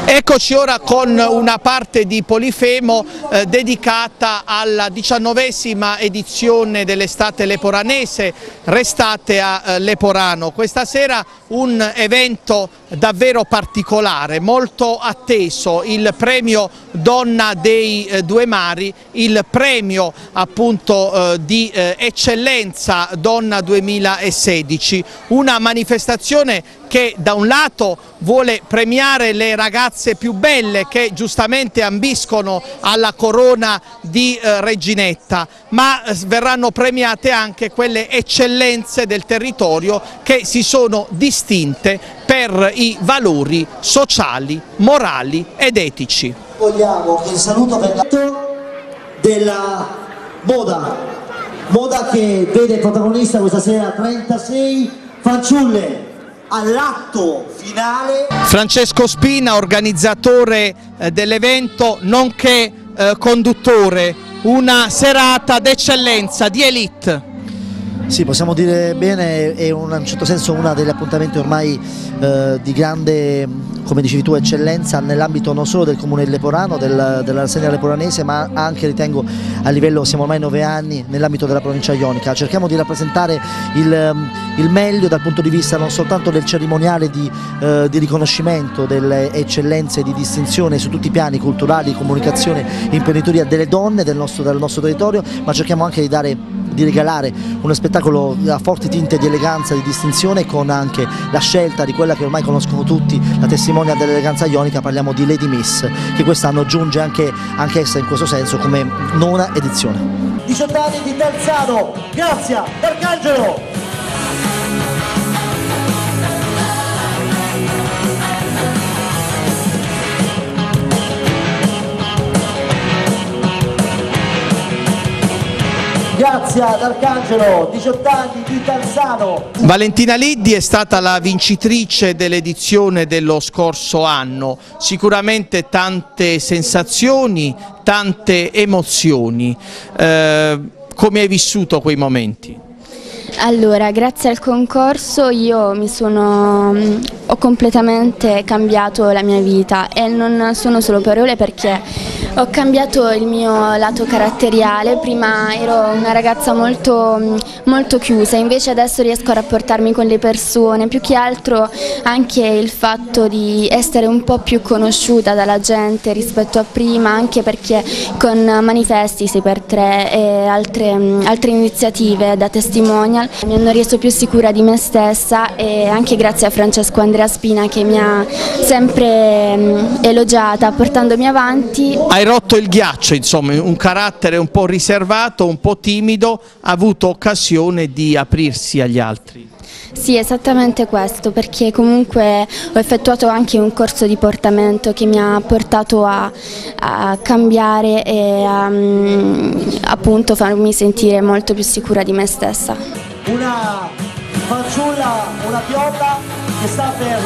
Eccoci ora con una parte di Polifemo dedicata alla 19ª edizione dell'estate leporanese, Restate a Leporano. Questa sera un evento davvero particolare, molto atteso, il premio Donna dei Due Mari, il premio appunto di eccellenza Donna 2016, una manifestazione che da un lato vuole premiare le ragazze più belle che giustamente ambiscono alla corona di reginetta, ma verranno premiate anche quelle eccellenze del territorio che si sono distinte per i valori sociali, morali ed etici. Vogliamo il saluto della moda che vede protagonista questa sera 36 fanciulle all'atto finale. Francesco Spina, organizzatore dell'evento nonché conduttore, una serata d'eccellenza, di elite. Sì, possiamo dire bene, è in un certo senso uno degli appuntamenti ormai di grande, come dicevi tu, eccellenza nell'ambito non solo del comune di Leporano, della rassegna leporanese, ma anche, ritengo, a livello, siamo ormai 9 anni, nell'ambito della provincia ionica. Cerchiamo di rappresentare il meglio dal punto di vista non soltanto del cerimoniale di riconoscimento delle eccellenze, di distinzione su tutti i piani culturali, comunicazione, imprenditoria delle donne del nostro territorio, ma cerchiamo anche di regalare uno spettacolo a forti tinte di eleganza, di distinzione, con anche la scelta di quella che ormai conoscono tutti, la testimonia dell'eleganza ionica. Parliamo di Lady Miss, che quest'anno giunge anche essa in questo senso come 9ª edizione. 18 anni di Terzano, Grazia D'Arcangelo. Grazie ad Arcangelo, 18 anni di Tarzano. Valentina Liddi è stata la vincitrice dell'edizione dello scorso anno, sicuramente tante sensazioni, tante emozioni. Come hai vissuto quei momenti? Allora, grazie al concorso ho completamente cambiato la mia vita, e non sono solo parole, perché ho cambiato il mio lato caratteriale. Prima ero una ragazza molto chiusa, invece adesso riesco a rapportarmi con le persone, più che altro anche il fatto di essere un po' più conosciuta dalla gente rispetto a prima, anche perché con manifesti 6x3 e altre iniziative da testimonial mi hanno reso più sicura di me stessa, e anche grazie a Francesco Andrea Spina, che mi ha sempre elogiata portandomi avanti. Hai rotto il ghiaccio, insomma, un carattere un po' riservato, un po' timido, ha avuto occasione di aprirsi agli altri. Sì, esattamente questo, perché comunque ho effettuato anche un corso di portamento che mi ha portato a cambiare e a appunto farmi sentire molto più sicura di me stessa. Una fanciulla, una bionda che sta per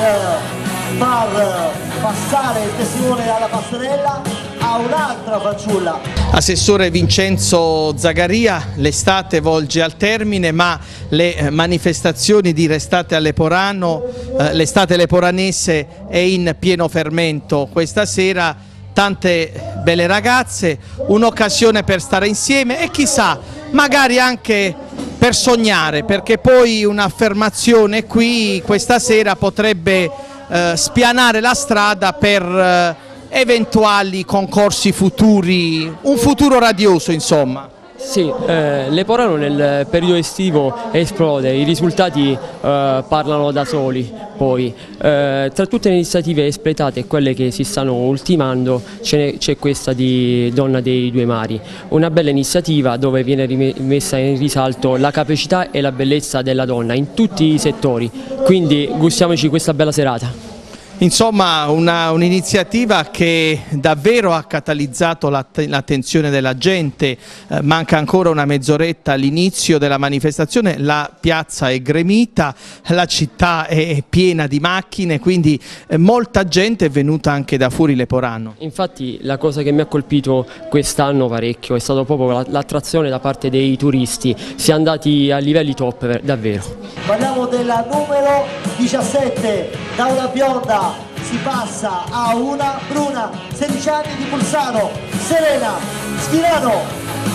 far passare il testimone alla passerella a un'altra fanciulla. Assessore Vincenzo Zagaria, l'estate volge al termine, ma le manifestazioni di Restate a Leporano, l'estate leporanese è in pieno fermento questa sera. Tante belle ragazze, un'occasione per stare insieme e chissà, magari anche per sognare, perché poi un'affermazione qui questa sera potrebbe spianare la strada per eventuali concorsi futuri, un futuro radioso insomma. Sì, Leporano nel periodo estivo esplode, i risultati parlano da soli. Poi tra tutte le iniziative espletate e quelle che si stanno ultimando c'è questa di Donna dei Due Mari, una bella iniziativa dove viene messa in risalto la capacità e la bellezza della donna in tutti i settori, quindi gustiamoci questa bella serata. Insomma, un'iniziativa che davvero ha catalizzato l'attenzione della gente. Manca ancora una mezz'oretta all'inizio della manifestazione, la piazza è gremita, la città è piena di macchine, quindi molta gente è venuta anche da fuori Leporano. Infatti la cosa che mi ha colpito quest'anno parecchio è stata proprio l'attrazione da parte dei turisti, si è andati a livelli top davvero. Parliamo della numero 17, da una bionda si passa a una bruna, 16 anni di Pulsano, Serena Schirano.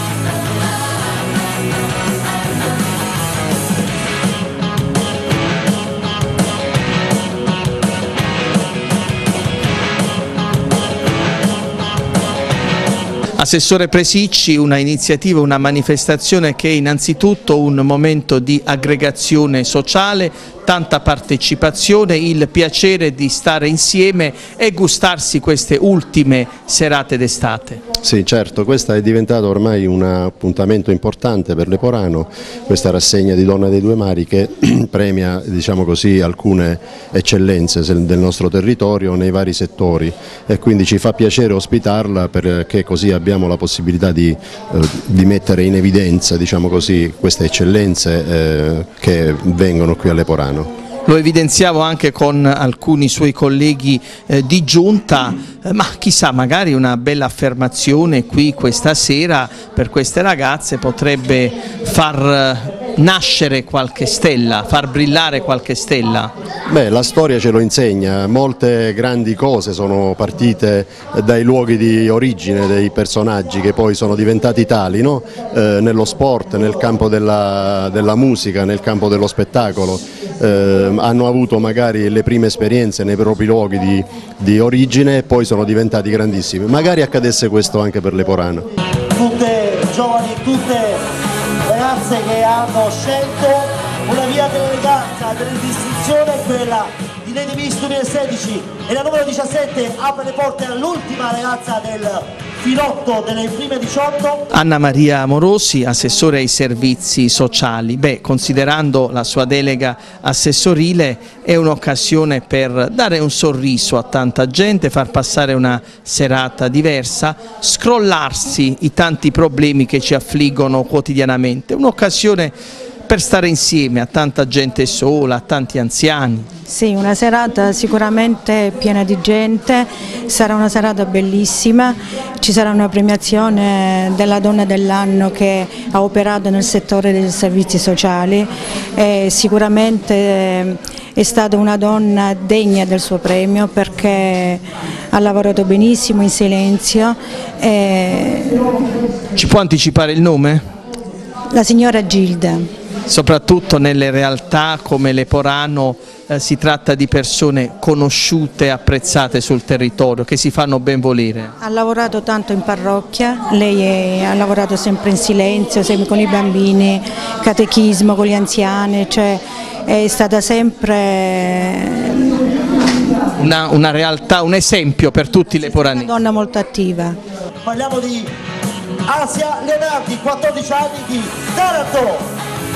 Assessore Presicci, una iniziativa, una manifestazione che è innanzitutto un momento di aggregazione sociale, tanta partecipazione, il piacere di stare insieme e gustarsi queste ultime serate d'estate. Sì, certo, questa è diventata ormai un appuntamento importante per Leporano, questa rassegna di Donna dei Due Mari che premia, diciamo così, alcune eccellenze del nostro territorio nei vari settori e quindi ci fa piacere ospitarla perché così abbiamo la possibilità di mettere in evidenza, diciamo così, queste eccellenze che vengono qui a Leporano. Lo evidenziavo anche con alcuni suoi colleghi di giunta, ma chissà, magari una bella affermazione qui questa sera per queste ragazze potrebbe far nascere qualche stella, far brillare qualche stella. Beh, la storia ce lo insegna, molte grandi cose sono partite dai luoghi di origine dei personaggi che poi sono diventati tali, no? Nello sport, nel campo della musica, nel campo dello spettacolo, hanno avuto magari le prime esperienze nei propri luoghi di origine e poi sono diventati grandissimi. Magari accadesse questo anche per Leporano. Tutte giovani, tutte ragazze che hanno scelto una via dell'eleganza, della distinzione, quella di Lady Miss 2016 e la numero 17 apre le porte all'ultima ragazza del filotto delle prime 18. Anna Maria Amorosi, assessore ai servizi sociali. Beh, considerando la sua delega assessorile è un'occasione per dare un sorriso a tanta gente, far passare una serata diversa, scrollarsi i tanti problemi che ci affliggono quotidianamente, un'occasione per stare insieme a tanta gente sola, a tanti anziani. Sì, una serata sicuramente piena di gente, sarà una serata bellissima, ci sarà una premiazione della donna dell'anno che ha operato nel settore dei servizi sociali e sicuramente è stata una donna degna del suo premio perché ha lavorato benissimo in silenzio. Ci può anticipare il nome? La signora Gilda. Soprattutto nelle realtà come Leporano si tratta di persone conosciute e apprezzate sul territorio, che si fanno ben volere. Ha lavorato tanto in parrocchia, lei ha lavorato sempre in silenzio, sempre con i bambini, catechismo con gli anziani, cioè è stata sempre una realtà, un esempio per tutti i leporanesi. Una donna molto attiva. Parliamo di Asia Leonardi, 14 anni di Taranto.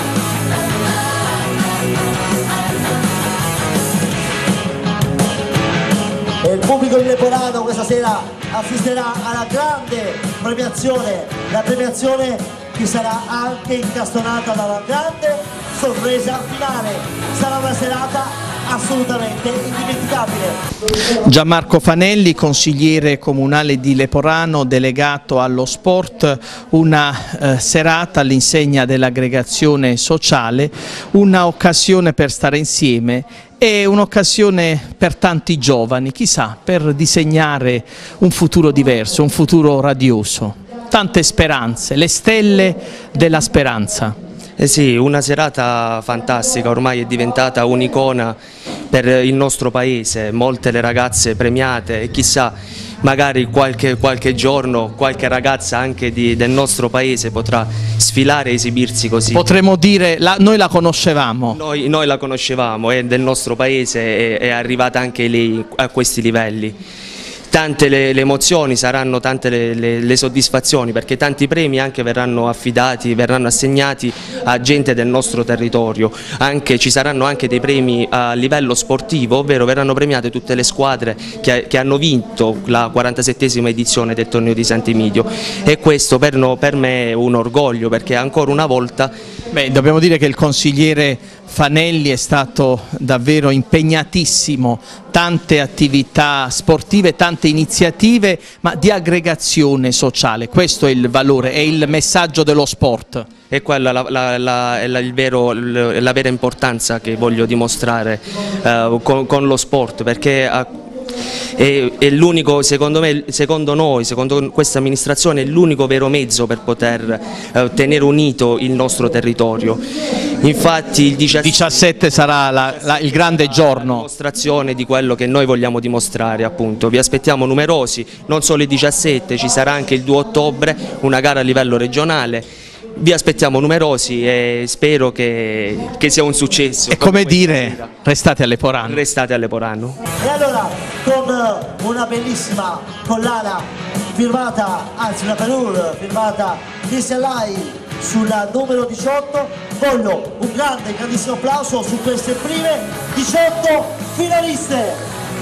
E il pubblico di Leporano questa sera assisterà alla grande premiazione, la premiazione che sarà anche incastonata da una grande sorpresa finale. Sarà una serata assolutamente indimenticabile. Gianmarco Fanelli, consigliere comunale di Leporano, delegato allo sport, una serata all'insegna dell'aggregazione sociale, un'occasione per stare insieme e un'occasione per tanti giovani, chissà, per disegnare un futuro diverso, un futuro radioso. Tante speranze, le stelle della speranza. Sì, una serata fantastica, ormai è diventata un'icona per il nostro paese, molte le ragazze premiate e chissà, magari qualche giorno qualche ragazza anche del nostro paese potrà sfilare e esibirsi così. Potremmo dire, noi la conoscevamo. Noi la conoscevamo e del nostro paese è arrivata anche lei a questi livelli. Tante le emozioni, saranno tante le soddisfazioni perché tanti premi anche verranno affidati, verranno assegnati a gente del nostro territorio, ci saranno anche dei premi a livello sportivo, ovvero verranno premiate tutte le squadre che hanno vinto la 47esima edizione del torneo di Sant'Emidio e questo per me è un orgoglio perché ancora una volta... Beh, dobbiamo dire che il consigliere Fanelli è stato davvero impegnatissimo, tante attività sportive, tante iniziative, ma di aggregazione sociale, questo è il valore, è il messaggio dello sport. E quella è la vera importanza che voglio dimostrare con lo sport, perché È l'unico, secondo noi, secondo questa amministrazione, è l'unico vero mezzo per poter tenere unito il nostro territorio. Infatti il 17 sarà il grande giorno. La dimostrazione di quello che noi vogliamo dimostrare, appunto. Vi aspettiamo numerosi, non solo il 17, ci sarà anche il 2 ottobre una gara a livello regionale. Vi aspettiamo numerosi e spero che sia un successo. E come dire, restate a Leporano. Restate a Leporano. E allora, con una bellissima collana firmata, anzi una parole firmata Cristian Lai sulla numero 18, voglio un grandissimo applauso su queste prime 18 finaliste.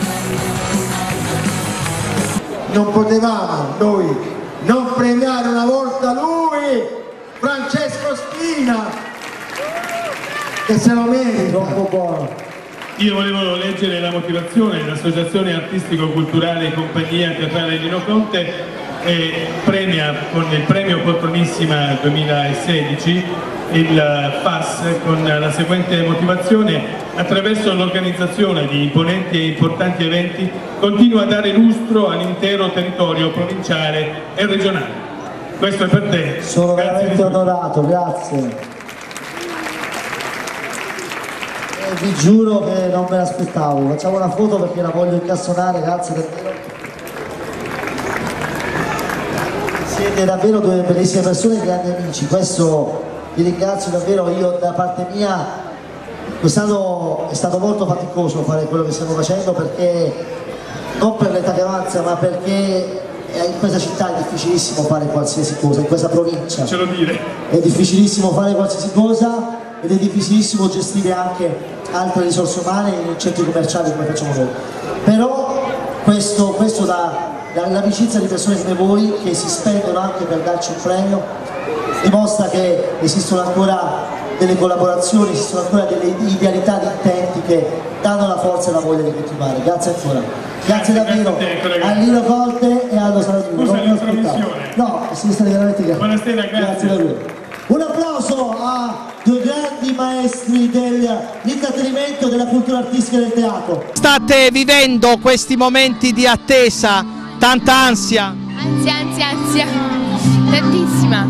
Non potevamo noi non premiare una volta lui, Francesco Spina, che se lo merita. Troppo buono. Io volevo leggere la motivazione dell'Associazione Artistico-Culturale Compagnia Teatrale Nino Conte, premia con il premio Poltronissima 2016 il FAS con la seguente motivazione: attraverso l'organizzazione di imponenti e importanti eventi continua a dare lustro all'intero territorio provinciale e regionale. Questo è per te. Sono veramente onorato, grazie. Vi giuro che non me l'aspettavo. Facciamo una foto perché la voglio incastonare, grazie davvero. Siete davvero due bellissime persone, grandi amici. Questo vi ringrazio davvero, io da parte mia. Quest'anno è stato molto faticoso fare quello che stiamo facendo, perché non per l'età che avanza, ma perché in questa città è difficilissimo fare qualsiasi cosa, in questa provincia ce lo dire. È difficilissimo fare qualsiasi cosa ed è difficilissimo gestire anche altre risorse umane in centri commerciali come facciamo noi. Però questo l'amicizia di persone come voi che si spendono anche per darci un premio dimostra che esistono ancora delle collaborazioni, esistono ancora delle idealità di intenti che danno la forza e la voglia di continuare. Grazie ancora. Grazie davvero a Nino Conte e a Aldo Saladino. Scusa l'intromissione. No, siete stati veramente grandi. Buonasera, Grazie davvero. Un applauso a due grandi maestri dell'intrattenimento, della cultura artistica e del teatro. State vivendo questi momenti di attesa, tanta ansia? Ansia, tantissima.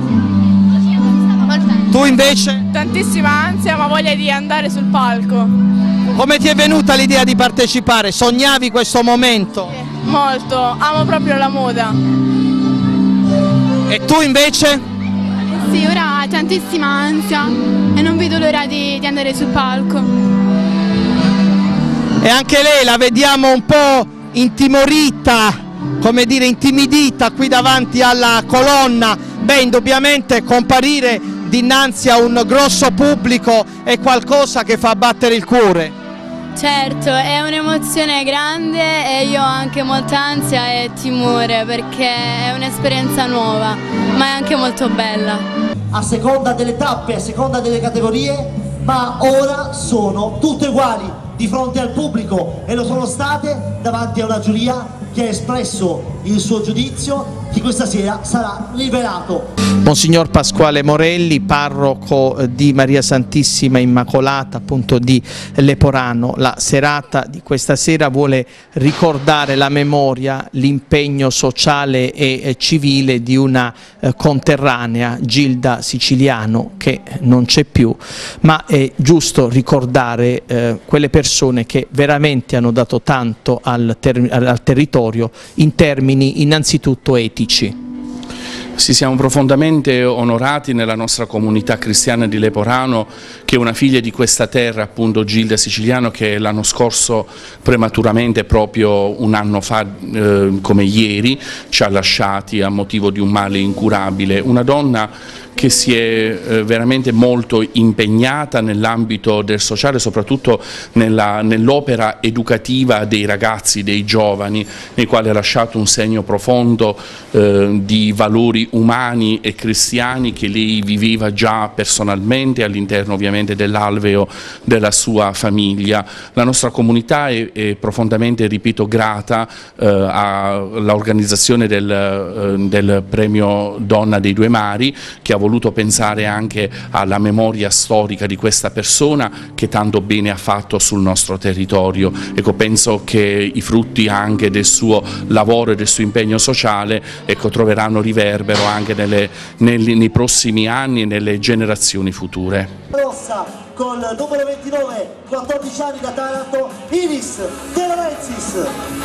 Tu invece? Tantissima ansia, ma voglia di andare sul palco. Come ti è venuta l'idea di partecipare? Sognavi questo momento? Molto, amo proprio la moda. E tu invece? Sì, ora ho tantissima ansia e non vedo l'ora di andare sul palco. E anche lei la vediamo un po' intimorita, come dire intimidita qui davanti alla colonna. Beh, indubbiamente comparire dinanzi a un grosso pubblico è qualcosa che fa battere il cuore. Certo, è un'emozione grande e io ho anche molta ansia e timore perché è un'esperienza nuova, ma è anche molto bella. A seconda delle tappe, a seconda delle categorie, ma ora sono tutte uguali di fronte al pubblico e lo sono state davanti a una giuria che ha espresso il suo giudizio che questa sera sarà rivelato. Monsignor Pasquale Morelli, parroco di Maria Santissima Immacolata appunto di Leporano, la serata di questa sera vuole ricordare la memoria, l'impegno sociale e civile di una conterranea, Gilda Siciliano, che non c'è più, ma è giusto ricordare quelle persone che veramente hanno dato tanto al territorio in termini innanzitutto etici. Sì, siamo profondamente onorati nella nostra comunità cristiana di Leporano che una figlia di questa terra, appunto Gilda Siciliano, che l'anno scorso prematuramente, proprio un anno fa come ieri, ci ha lasciati a motivo di un male incurabile. Una donna che si è veramente molto impegnata nell'ambito del sociale, soprattutto nell'opera educativa dei ragazzi, dei giovani, nei quali ha lasciato un segno profondo di valori umani e cristiani che lei viveva già personalmente all'interno ovviamente dell'alveo della sua famiglia. La nostra comunità è profondamente, ripeto, grata all'organizzazione del premio Donna dei Due Mari, che ha voluto voluto pensare anche alla memoria storica di questa persona che tanto bene ha fatto sul nostro territorio. Ecco, penso che i frutti anche del suo lavoro e del suo impegno sociale, ecco, troveranno riverbero anche nei prossimi anni e nelle generazioni future. Rossa con il numero 29, 14 anni da Taranto, Iris De Laurentiis.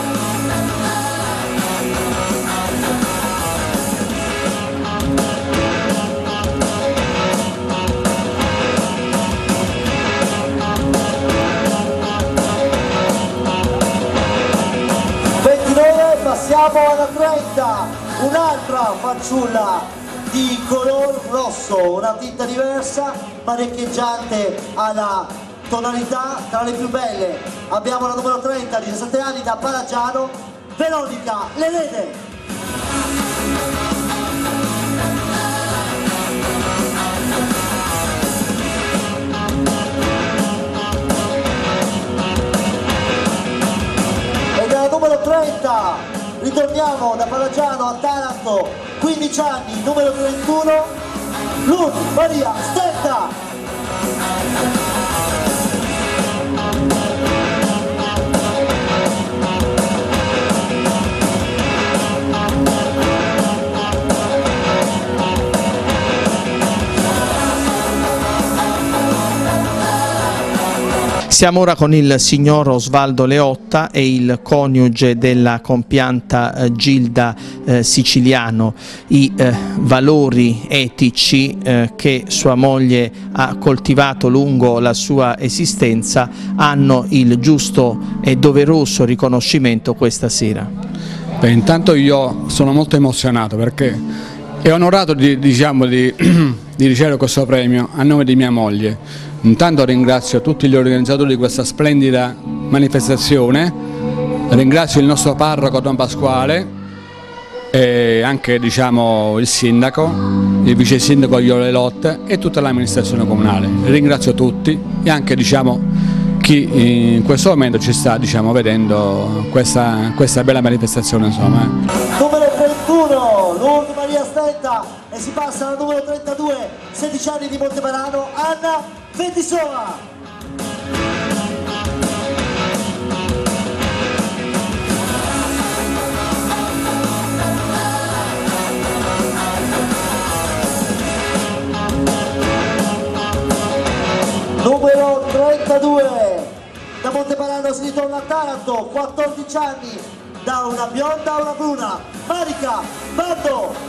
Passiamo alla 30, un'altra fanciulla di color rosso, una tinta diversa ma riecheggiante alla tonalità tra le più belle. Abbiamo la numero 30, 17 anni da Paragiano, Veronica Lenede. Numero 30, ritorniamo da Paragiano a Taranto, 15 anni, numero 31, Lourdes Maria Stetta. Siamo ora con il signor Osvaldo Leotta e il coniuge della compianta Gilda Siciliano. I valori etici che sua moglie ha coltivato lungo la sua esistenza hanno il giusto e doveroso riconoscimento questa sera. Beh, intanto io sono molto emozionato perché è onorato di ricevere questo premio a nome di mia moglie. Intanto ringrazio tutti gli organizzatori di questa splendida manifestazione, ringrazio il nostro parroco Don Pasquale e anche il sindaco, il vice sindaco Iole Lotte e tutta l'amministrazione comunale. Ringrazio tutti e anche chi in questo momento ci sta vedendo questa bella manifestazione. Numero 31, Lourdes Maria Stetta, e si passa al numero 32, 16 anni di Montemarano, Anna Ventisova. Numero 32, da Montemarano si ritorna a Taranto, 14 anni, da una bionda a una bruna, Marica Bando.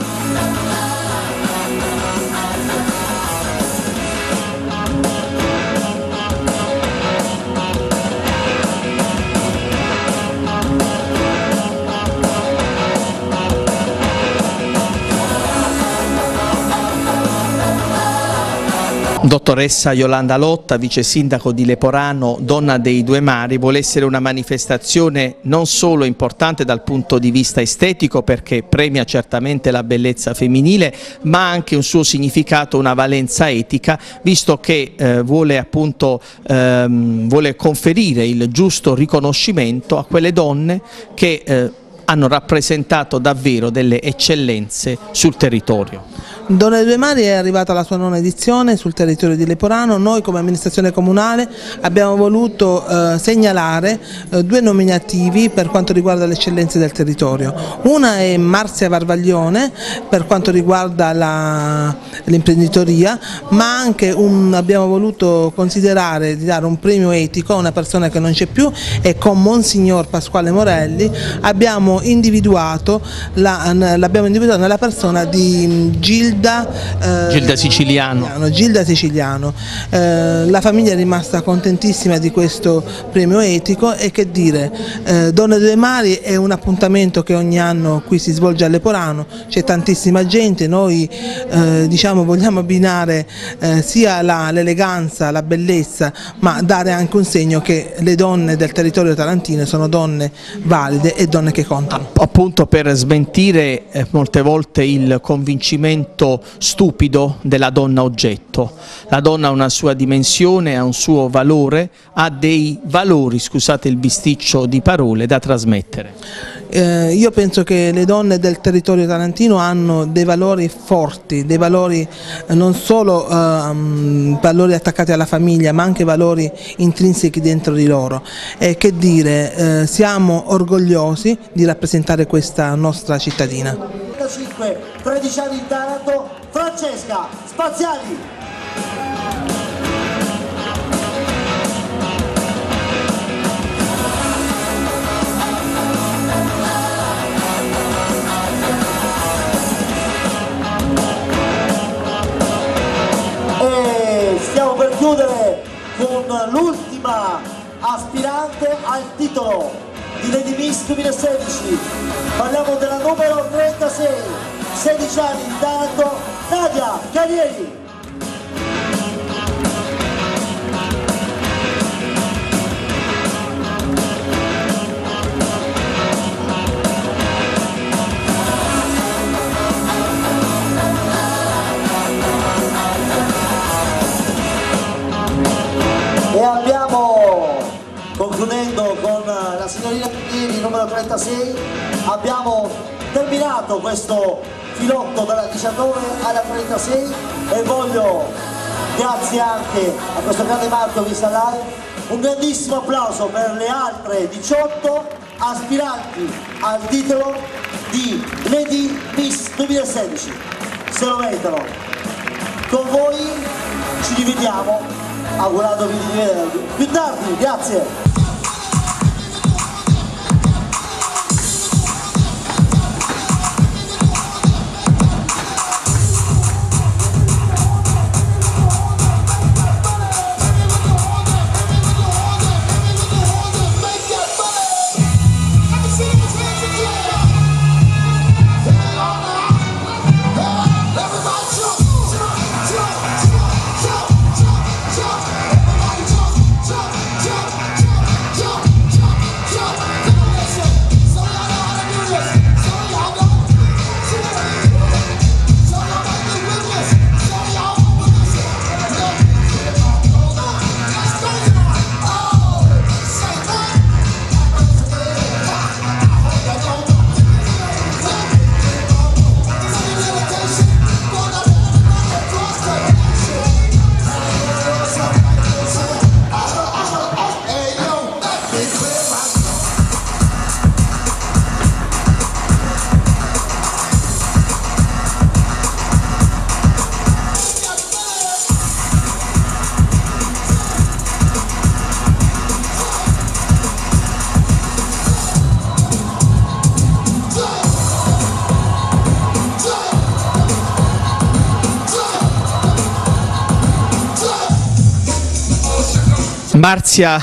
Dottoressa Yolanda Lotta, vice sindaco di Leporano, donna dei due mari, vuole essere una manifestazione non solo importante dal punto di vista estetico perché premia certamente la bellezza femminile, ma anche un suo significato, una valenza etica, visto che vuole conferire il giusto riconoscimento a quelle donne che hanno rappresentato davvero delle eccellenze sul territorio. Donna dei Due Mari è arrivata alla sua 9ª edizione sul territorio di Leporano. Noi come amministrazione comunale abbiamo voluto segnalare 2 nominativi per quanto riguarda le eccellenze del territorio. Una è Marzia Varvaglione per quanto riguarda l'imprenditoria, ma anche abbiamo voluto considerare di dare un premio etico a una persona che non c'è più, e con Monsignor Pasquale Morelli l'abbiamo individuato nella persona di Gilda Siciliano. La famiglia è rimasta contentissima di questo premio etico, e che dire, Donne dei Mari è un appuntamento che ogni anno qui si svolge a Leporano, c'è tantissima gente, noi vogliamo abbinare sia l'eleganza, la bellezza, ma dare anche un segno che le donne del territorio tarantino sono donne valide e donne che contano. Appunto, per smentire molte volte il convincimento stupido della donna oggetto. La donna ha una sua dimensione, ha un suo valore, ha dei valori, scusate il bisticcio di parole, da trasmettere. Io penso che le donne del territorio tarantino hanno dei valori forti, dei valori non solo valori attaccati alla famiglia, ma anche valori intrinseci dentro di loro. E che dire, siamo orgogliosi di rappresentare questa nostra cittadina. 13 anni in Taranto, Francesca Spaziali. E stiamo per chiudere con l'ultima aspirante al titolo di Lady Miss 2016. Parliamo della numero 36, 16 anni in Taranto, Nadia Carieri. E abbiamo, concludendo con la signorina Carieri, numero 36, abbiamo terminato questo filotto dalla 19 alla 36 e voglio, grazie anche a questo grande marchio Vista Live, un grandissimo applauso per le altre 18 aspiranti al titolo di Lady Miss 2016. Se lo meritano. Con voi ci rivediamo, augurandovi di vedervi più tardi. Grazie. Marzia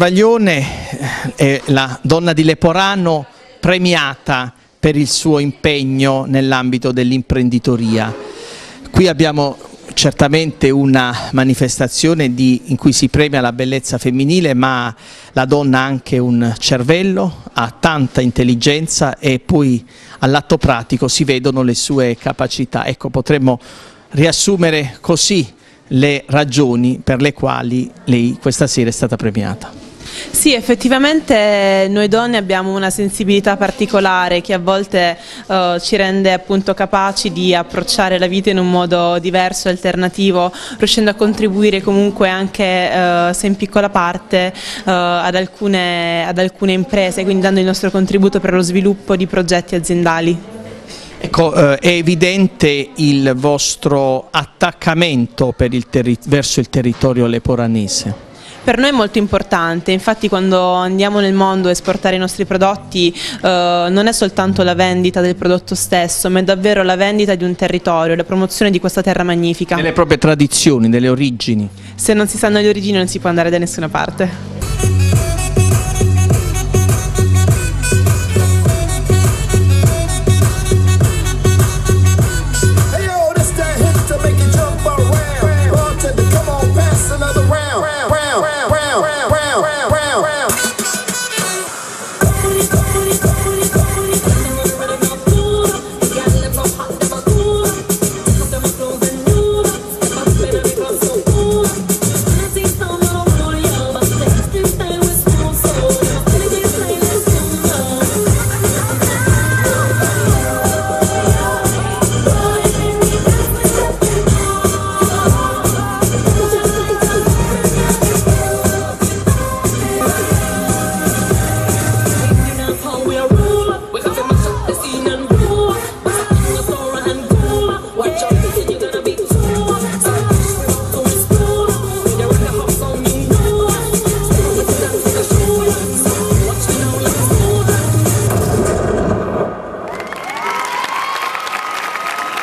Varvaglione è la donna di Leporano premiata per il suo impegno nell'ambito dell'imprenditoria. Qui abbiamo certamente una manifestazione in cui si premia la bellezza femminile, ma la donna ha anche un cervello, ha tanta intelligenza e poi all'atto pratico si vedono le sue capacità. Ecco, potremmo riassumere così le ragioni per le quali lei questa sera è stata premiata. Sì, effettivamente noi donne abbiamo una sensibilità particolare che a volte ci rende appunto capaci di approcciare la vita in un modo diverso e alternativo, riuscendo a contribuire comunque anche se in piccola parte ad alcune imprese, quindi dando il nostro contributo per lo sviluppo di progetti aziendali. Ecco, è evidente il vostro attaccamento verso il territorio leporanese. Per noi è molto importante, infatti quando andiamo nel mondo a esportare i nostri prodotti non è soltanto la vendita del prodotto stesso, ma è davvero la vendita di un territorio, la promozione di questa terra magnifica. Delle proprie tradizioni, delle origini. Se non si sanno le origini non si può andare da nessuna parte.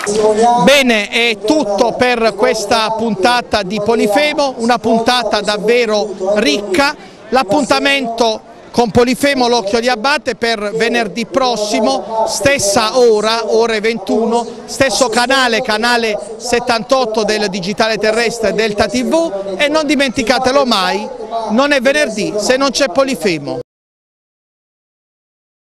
Bene, è tutto per questa puntata di Polifemo, una puntata davvero ricca. L'appuntamento con Polifemo l'Occhio di Abate per venerdì prossimo, stessa ora, ore 21, stesso canale 78 del digitale terrestre Delta TV, e non dimenticatelo mai, non è venerdì se non c'è Polifemo.